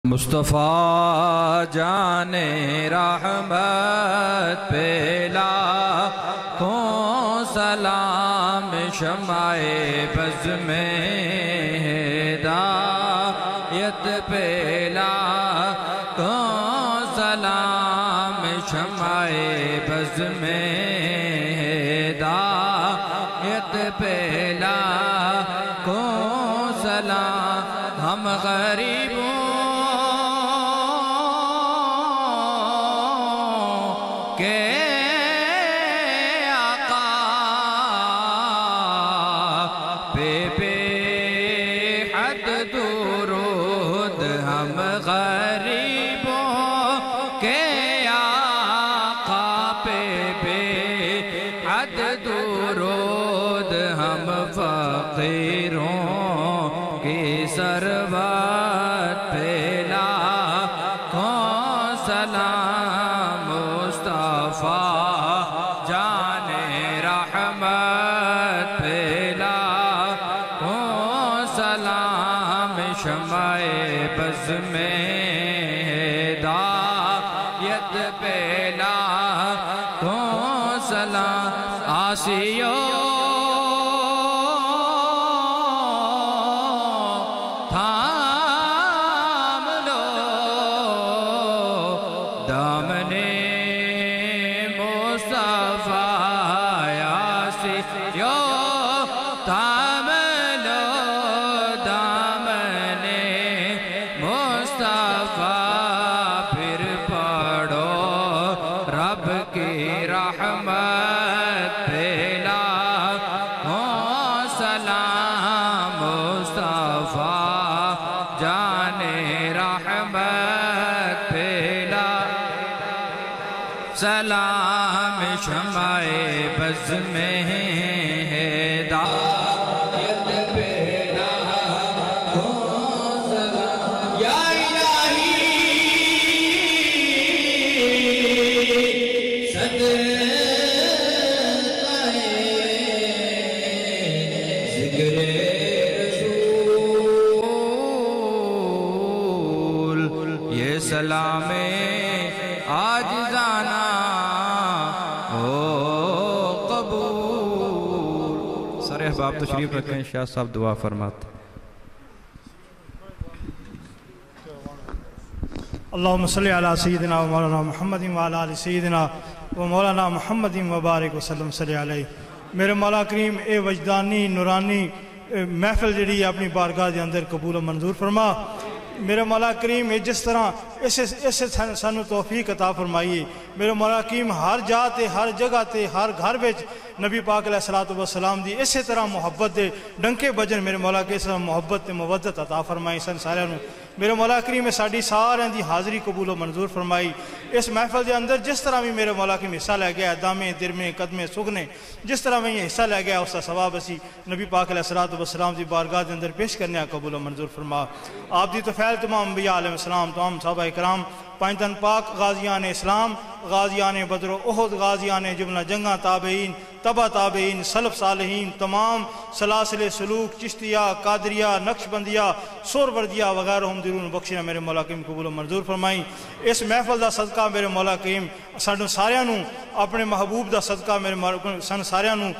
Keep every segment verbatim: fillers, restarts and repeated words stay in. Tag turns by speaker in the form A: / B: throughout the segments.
A: مصطفیٰ جان رحمت پہ لاکھوں سلام، شمع بز میں ہدایت پہ لاکھوں سلام، شمع بز میں ہدایت پہ لاکھوں سلام۔ ہم غریبوں کہ آقا پہ بے حد درود، ہم غریبوں کے آقا پہ بے حد درود، ہم فقیروں کی ثروت پہ لاکھوں سلام، مصطفیٰ جان رحمت پہ لاکھوں سلام، شمع بز میں ہدایت پہ لاکھوں سلام۔ آسیو تھام لو دامنے یو تھام لو دامنے مصطفیٰ، پھر پڑھو رب کی رحمت پہ لاکھوں سلام، مصطفیٰ جان رحمت پہ لاکھوں سلام، شمع بز میں ہدایت پہ لاکھوں سلام۔ یا الہی صدقہ ذکر رسول، یہ سلام عاجزانہ ہو قبول۔ سر احباب تشریف رکھیں، شاہ صاحب دعا فرماتے۔
B: اللہم صلی علی سیدنا و مولانا محمد و علی آل سیدنا و مولانا محمد مبارک وسلم صلی علیہ۔ میرے مولا کریم اے وجدانی نورانی محفل جڑی اپنی بارگاہ دے اندر قبول و منظور فرما۔ میرے مولا کریم جس طرح اسے سانو توفیق عطا فرمائیے، میرے مولا کریم ہر جا تے ہر جگہ تے ہر گھر وچ نبی پاک علیہ الصلوۃ والسلام دی اسی طرح محبت دے ڈنکے بجن، میرے مولا کے اس محبت تے مودت عطا فرمائی سن سارے نو۔ میرے مولا کریم ساڈی سارے دی حاضری قبول و منظور فرمائی۔ اس محفل دے اندر جس طرح بھی میرے مولا کریم حصہ لے گیا، دامے درمے قدمے سگنے جس طرح میں یہ حصہ لے گیا، اس کا ثواب اسی نبی پاک علیہ الصلوۃ والسلام دی بارگاہ دے اندر پیش کرنے قبول و منظور فرما۔ آپ دی توفیل تمام انبیاء علیہ السلام، تمام صحابہ کرام، پانچ تن پاک غازیان اسلام، غازیان بدر و احد، غازیان جملہ جنگاں، تابعین، تبع تابعین، سلف صالحین، تمام سلاسل سلوک، چشتیہ، قادریہ، نقشبندیہ، سوروردیہ وغیرہ ہم درون بخشیاں میرے مولا کریم قبول و منظور فرمائیں۔ اس محفل دا صدقہ میرے مولا کریم سانو ساریاں نو اپنے محبوب دا صدقہ میرے مولا سن ساریاں نو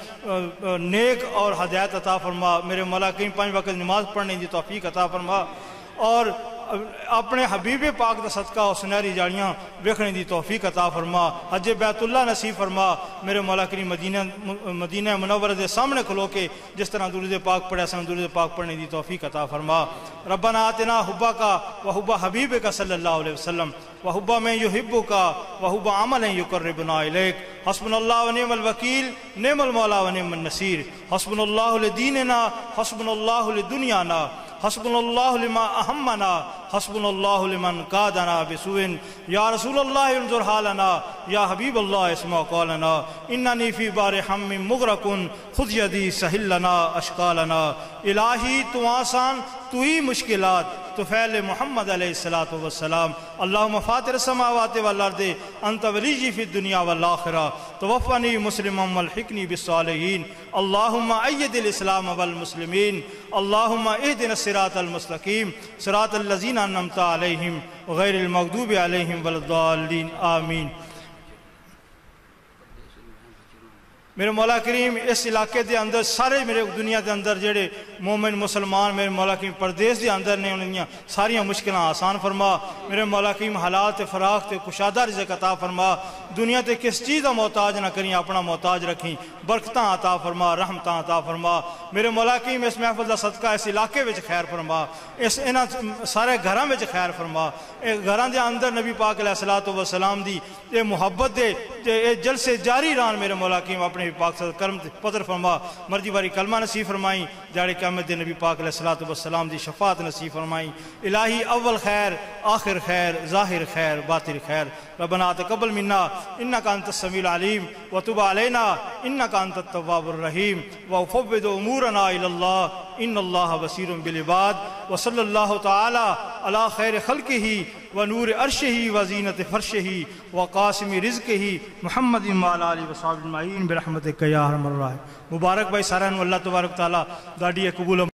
B: نیک اور ہدایت عطا فرما۔ میرے مولا کریم پانچ وقت نماز پڑھنے دی توفیق عطا فرما، اور اپنے حبیب پاک دا صدقہ اور سنہری جاڑیاں ویکھنے دی توفیق عطا فرما۔ حج بیت اللہ نصیب فرما۔ میرے مولا کریم مدینہ مدینہ منورہ دے سامنے کھلو کے جس طرح درود پاک پڑھا سن درود پاک پڑھنے دی توفیق عطا فرما۔ ربنا آتنا حبک و حب حبیبک صلی اللہ علیہ وسلم و حب من یحبک و حب عمل یقربنا الیک۔ حسبنا اللہ و نعم الوکیل، نعم المولا و نعم النصیر۔ حسبنا اللہ لدیننا، حسبنا اللہ لدنیانا، حسبنا اللہ لما اہمنا، حسبنا اللہ لمن قادنا بسوء۔ یا رسول اللہ انظر حالنا، یا حبیب اللہ اسمع قولنا، اننی فی بار ہم مغرق، خذ یدی سہل لنا اشکالنا۔ الہی تو آسان تو ہی مشکلات طفیل محمد علیہ الصلوۃ والسلام اللہم فاطر السماوات والارض انت ولی فی الدنیا والآخرہ توفنی مسلما والحقنی بالصالحین اللہم اید الاسلام والمسلمین اللہم اہدنا الصراط المستقیم صراط الذین انعمت علیہم غیر المغضوب علیہم ولا الضالین آمین۔ میرے مولا کریم اس علاقے دے اندر سارے میرے دنیا دے اندر جڑے مومن مسلمان میرے مولا کریم پردیس دے اندر نے انہاں ساریاں مشکلاں آسان فرما، میرے مولا کریم حالات فراخ تے کشادہ رزق عطا فرما، دنیا تے کس چیز دا محتاج نہ کریں، اپنا محتاج رکھیں، برکتاں عطا فرما، رحمتاں عطا فرما، میرے مولا کریم اس محفل دا صدقہ اس علاقے وچ خیر فرما، اس انہاں سارے گھراں وچ خیر فرما، اے گھراں دے اندر نبی پاک علیہ الصلوۃ والسلام دی اے محبت دے اے جلسے جاری رہن، میرے مولا کریم اپنے پاک صدر کرم پتر فرما، مرضی باری کلمہ نصیب فرمائیں، جاڑے قیامت دے نبی پاک علیہ الصلوۃ والسلام دی شفاعت نصیب فرمائیں۔ الہی اول خیر آخر خیر ظاہر خیر باطن خیر، ربنا تقبل منا انک انت السمیع العلیم وتب علینا انک انت التواب الرحیم وفوض امورنا الی اللہ ان اللہ بصیر بالعباد وصلی اللہ تعالی علی خیر خلقہ ونور عرشہ وزینت فرشہ وقاسم رزقہ محمد وعلی آلہ وصحبہ اجمعین برحمتک یا ارحم الراحمین۔ مبارک بھائی سارے نو اللہ تبارک تعالی گاڑی قبول